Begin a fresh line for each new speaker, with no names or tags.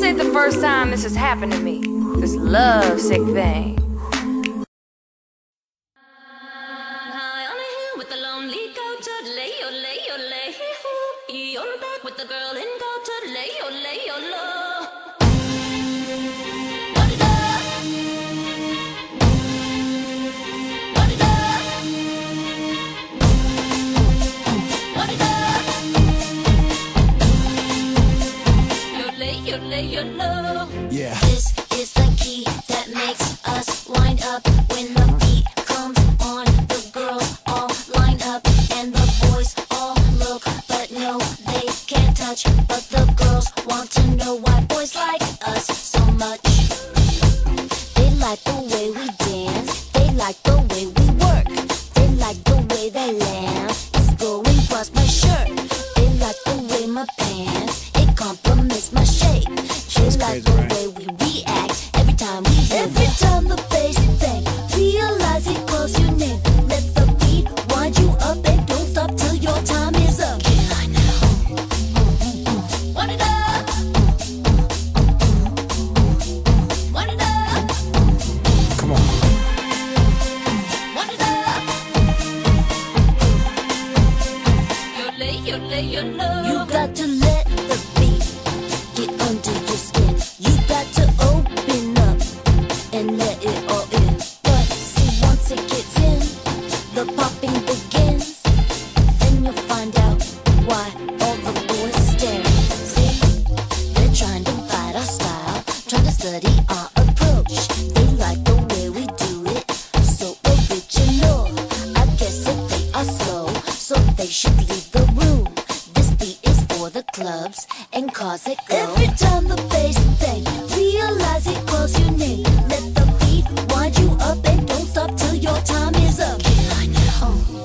ain't the first time this has happened to me. This love sick thing.
High on a hill with the lonely goat, lay, oh, lay, oh, lay, hoo. On back with the girl in goat, lay, oh, lay, oh, low. What it up? What it up? What it up? You lay, you low.
Yeah.
This is the key that makes us wind up when the beat comes on. The girls all line up and the boys all look, but no, they can't touch. But the girls want to know why boys like us so much. They like the way we dance, they like the way we work, they like the way that lamb is going across my shirt. They like the way my pants, it complements my shape. They like the way we react every time we hear every time the bass bang. Realize it calls your name. Let the beat wind you up and don't stop till your time is up. Get on now. Wind it up. Wind it up.
Come on.
Wind it up. You lay, you got to let the beat get under your skin. You got to open up and let it all in. But see, once it gets in, the popping begins, and you'll find out why all the boys stare. See, they're trying to fight our style, trying to study our approach. They like the way we do it, so original. I guess if they are slow, so they should leave the room. This beat is for the clubs and cars that go. Every time the bass bang, realize it calls your name. Let the beat wind you up and don't stop till your time is up. Get on now.